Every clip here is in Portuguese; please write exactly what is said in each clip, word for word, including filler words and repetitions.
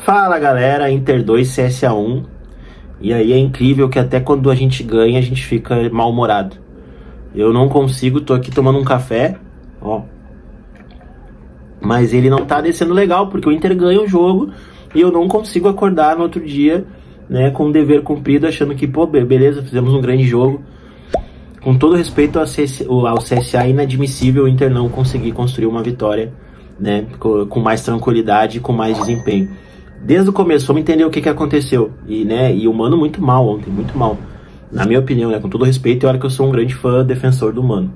Fala galera, Inter dois, C S A um. E aí é incrível que até quando a gente ganha, a gente fica mal-humorado. Eu não consigo, tô aqui tomando um café, ó. Mas ele não tá descendo legal, porque o Inter ganha o jogo e eu não consigo acordar no outro dia, né, com o dever cumprido, achando que, pô, beleza, fizemos um grande jogo. Com todo respeito ao C S A, é inadmissível o Inter não conseguir construir uma vitória, né, com mais tranquilidade e com mais desempenho. Desde o começo, vamos entender o que, que aconteceu. E, né, e o Mano muito mal ontem, muito mal. Na minha opinião, né, com todo respeito, e olha que eu sou um grande fã, defensor do Mano.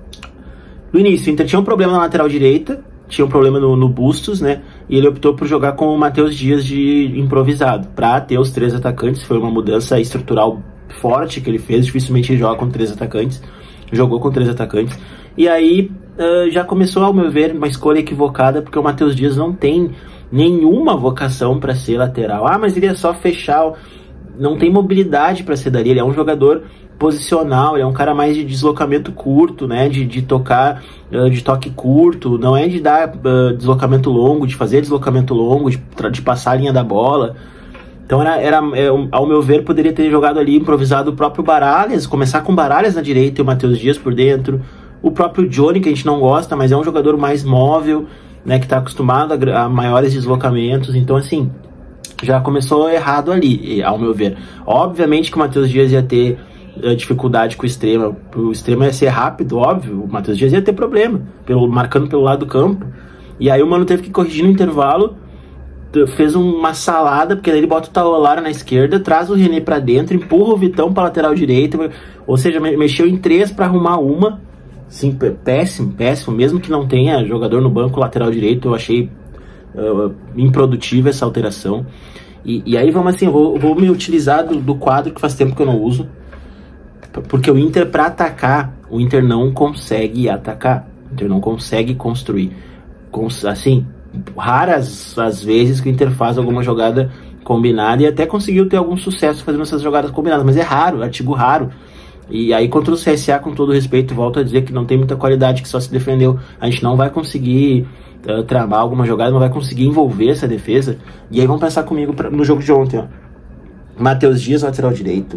No início, o Inter tinha um problema na lateral direita, tinha um problema no, no Bustos, né, e ele optou por jogar com o Matheus Dias de improvisado, para ter os três atacantes. Foi uma mudança estrutural forte que ele fez, dificilmente ele joga com três atacantes, jogou com três atacantes. E aí, uh, já começou, ao meu ver, uma escolha equivocada, porque o Matheus Dias não tem nenhuma vocação para ser lateral. Ah, mas ele é só fechar, não tem mobilidade para ser dali. Ele é um jogador posicional, ele é um cara mais de deslocamento curto, né, de, de tocar, uh, de toque curto, não é de dar uh, deslocamento longo, de fazer deslocamento longo, de, de passar a linha da bola. Então, era, era, ao meu ver, poderia ter jogado ali, improvisado o próprio Baralhas, começar com Baralhas na direita e o Matheus Dias por dentro. O próprio Johnny, que a gente não gosta, mas é um jogador mais móvel, né, que está acostumado a, a maiores deslocamentos. Então, assim, já começou errado ali, ao meu ver. Obviamente que o Matheus Dias ia ter uh, dificuldade com o extremo. O extremo ia ser rápido, óbvio. O Matheus Dias ia ter problema, pelo, marcando pelo lado do campo. E aí o Mano teve que corrigir no intervalo, fez uma salada, porque daí ele bota o Taolara na esquerda, traz o René pra dentro, empurra o Vitão pra lateral direita, ou seja, mexeu em três pra arrumar uma. Sim, péssimo, péssimo, mesmo que não tenha jogador no banco lateral direito, eu achei uh, improdutiva essa alteração. E, e aí vamos assim, eu vou, vou me utilizar do, do quadro que faz tempo que eu não uso, porque o Inter, pra atacar, o Inter não consegue atacar, o Inter não consegue construir, assim, raras as vezes que o Inter faz alguma jogada combinada, e até conseguiu ter algum sucesso fazendo essas jogadas combinadas, mas é raro, artigo raro. E aí contra o C S A, com todo respeito, volto a dizer que não tem muita qualidade, que só se defendeu. A gente não vai conseguir uh, tramar alguma jogada, não vai conseguir envolver essa defesa. E aí vamos pensar comigo pra, no jogo de ontem, ó. Matheus Dias, lateral direito,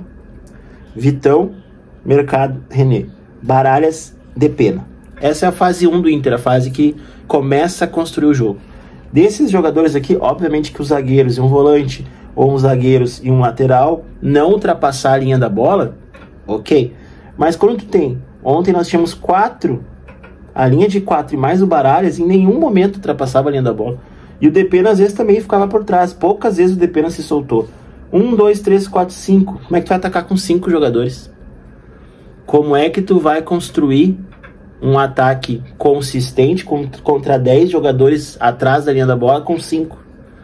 Vitão, Mercado, René, Baralhas, Depena. Essa é a fase um do Inter, a fase que começa a construir o jogo. Desses jogadores aqui, obviamente que os zagueiros e um volante, ou uns zagueiros e um lateral, não ultrapassar a linha da bola, ok. Mas quando tu tem, ontem nós tínhamos quatro, a linha de quatro e mais o Baralhas, em nenhum momento ultrapassava a linha da bola. E o Depena às vezes também ficava por trás, poucas vezes o Depena se soltou. Um, dois, três, quatro, cinco. Como é que tu vai atacar com cinco jogadores? Como é que tu vai construir um ataque consistente contra dez jogadores atrás da linha da bola com cinco?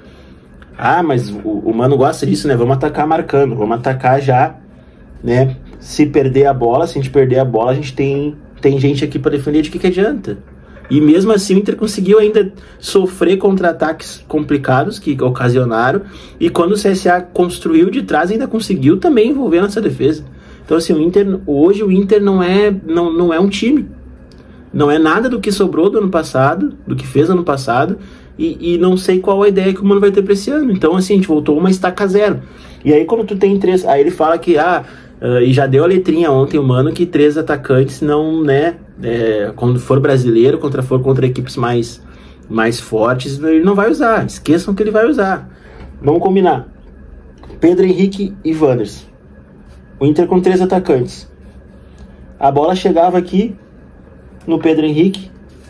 Ah, mas o, o Mano gosta disso, né? Vamos atacar marcando, vamos atacar já, né? Se perder a bola, se a gente perder a bola, a gente tem, tem gente aqui para defender, de que que adianta? E mesmo assim o Inter conseguiu ainda sofrer contra-ataques complicados que ocasionaram, e quando o C S A construiu de trás, ainda conseguiu também envolver nessa defesa. Então assim, o Inter, hoje o Inter não é, não, não é um time. Não é nada do que sobrou do ano passado, do que fez ano passado, e, e não sei qual a ideia que o Mano vai ter pra esse ano. Então, assim, a gente voltou uma estaca zero. E aí, quando tu tem três... Aí ele fala que, ah, uh, e já deu a letrinha ontem o Mano, que três atacantes não, né, é, quando for brasileiro, contra for contra equipes mais, mais fortes, ele não vai usar. Esqueçam que ele vai usar. Vamos combinar. Pedro Henrique e Wanderson. O Inter com três atacantes. A bola chegava aqui no Pedro Henrique,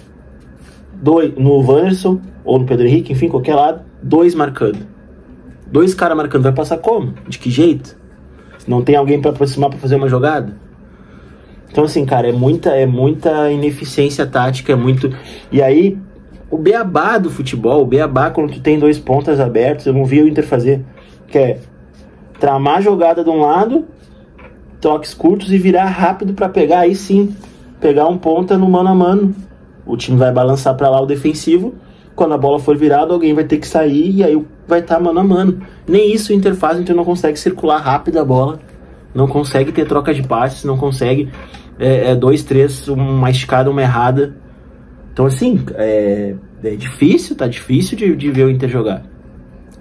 dois, no Wanderson, ou no Pedro Henrique, enfim, qualquer lado, dois marcando. Dois caras marcando, vai passar como? De que jeito? Não tem alguém para aproximar para fazer uma jogada? Então, assim, cara, é muita, é muita ineficiência tática, é muito... E aí, o beabá do futebol, o beabá quando tu tem dois pontas abertos, eu não vi o Inter fazer, que é tramar a jogada de um lado, toques curtos e virar rápido para pegar, aí sim, pegar um ponta no mano a mano. O time vai balançar para lá o defensivo, quando a bola for virada, alguém vai ter que sair e aí vai estar tá mano a mano. Nem isso o Inter faz, o Inter não consegue circular rápido a bola, não consegue ter troca de passes, não consegue é, é, dois, três, uma esticada, uma errada. Então assim, é, é difícil, tá difícil de, de ver o Inter jogar.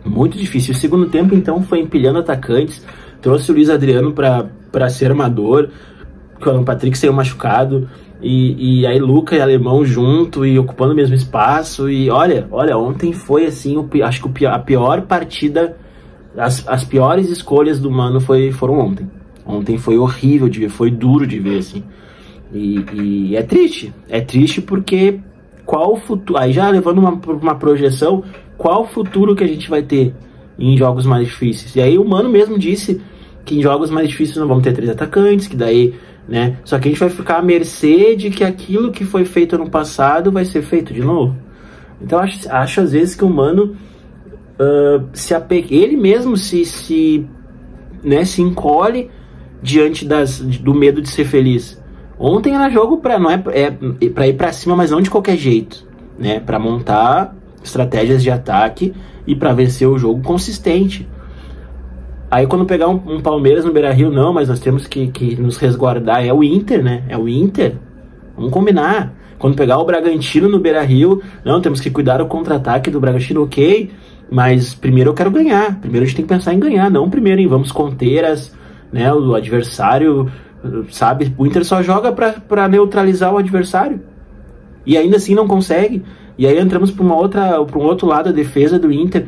Muito difícil. O segundo tempo, então, foi empilhando atacantes, trouxe o Luiz Adriano para ser armador, o Alan Patrick saiu machucado, e, e aí Luca e Alemão junto, e ocupando o mesmo espaço, e olha, olha, ontem foi assim, o, acho que o pior, a pior partida, as, as piores escolhas do Mano foi, foram ontem. Ontem foi horrível de ver, foi duro de ver, assim. E, e é triste, é triste porque qual o futuro, aí já levando uma, uma projeção, qual o futuro que a gente vai ter em jogos mais difíceis? E aí o Mano mesmo disse que em jogos mais difíceis não vamos ter três atacantes, que daí, né, só que a gente vai ficar à mercê de que aquilo que foi feito no passado vai ser feito de novo. Então acho, acho às vezes que o Mano uh, se apega, ele mesmo se, se, né, se encolhe diante das, do medo de ser feliz. Ontem era jogo para não é, é para ir para cima, mas não de qualquer jeito, né? Para montar estratégias de ataque e para vencer o jogo consistente. Aí quando pegar um, um Palmeiras no Beira-Rio, não, mas nós temos que, que nos resguardar. É o Inter, né? É o Inter. Vamos combinar. Quando pegar o Bragantino no Beira-Rio, não, temos que cuidar do contra-ataque do Bragantino, ok, mas primeiro eu quero ganhar. Primeiro a gente tem que pensar em ganhar, não primeiro em vamos conter as, né, o adversário. Sabe, o Inter só joga pra, pra neutralizar o adversário e ainda assim não consegue. E aí entramos pra, uma outra, pra um outro lado, a defesa do Inter,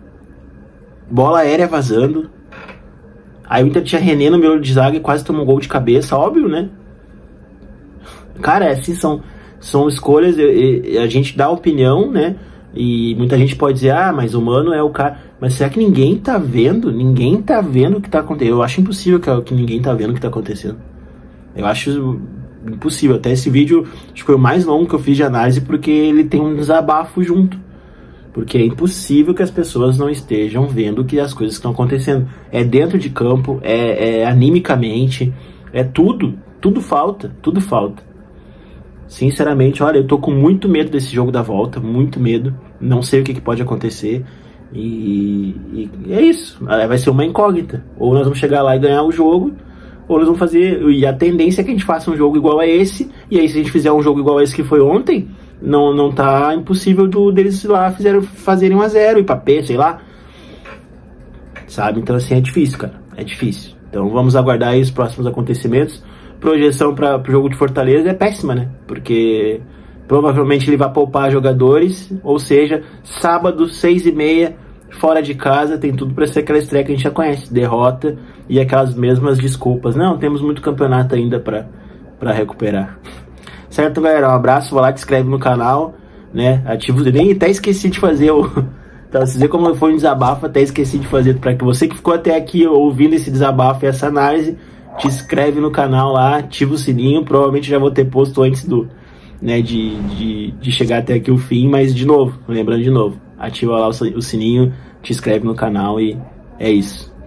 bola aérea vazando. Aí o Inter tinha René no meio de zaga e quase tomou um gol de cabeça, óbvio, né? Cara, assim, são, são escolhas, e, e a gente dá opinião, né? E muita gente pode dizer, ah, mas o Mano é o cara. Mas será que ninguém tá vendo? Ninguém tá vendo o que tá acontecendo. Eu acho impossível que, que ninguém tá vendo o que tá acontecendo. Eu acho impossível. Até esse vídeo, acho que foi o mais longo que eu fiz de análise, porque ele tem um desabafo junto. Porque é impossível que as pessoas não estejam vendo que as coisas estão acontecendo. É dentro de campo, é, é animicamente, é tudo. Tudo falta, tudo falta. Sinceramente, olha, eu tô com muito medo desse jogo da volta, muito medo. Não sei o que, que pode acontecer. E, e é isso, vai ser uma incógnita. Ou nós vamos chegar lá e ganhar o jogo, ou nós vamos fazer, e a tendência é que a gente faça um jogo igual a esse. E aí se a gente fizer um jogo igual a esse que foi ontem, não, não tá impossível do, deles lá fizeram, fazerem um a zero, ir pra P, sei lá, sabe? Então assim, é difícil, cara, é difícil. Então vamos aguardar aí os próximos acontecimentos. Projeção para o jogo de Fortaleza é péssima, né? Porque provavelmente ele vai poupar jogadores, ou seja, sábado, seis e meia, fora de casa, tem tudo para ser aquela estreia que a gente já conhece, derrota e aquelas mesmas desculpas. Não, temos muito campeonato ainda para recuperar. Certo, galera? Um abraço, vai lá, te inscreve no canal, né? Ativa o nem até esqueci de fazer o... Então, vocês verem como foi um desabafo, até esqueci de fazer, para que você que ficou até aqui ouvindo esse desabafo e essa análise, te inscreve no canal lá, ativa o sininho, provavelmente já vou ter posto antes do, né, de, de, de chegar até aqui o fim, mas de novo, lembrando de novo, ativa lá o, o sininho, te inscreve no canal e é isso.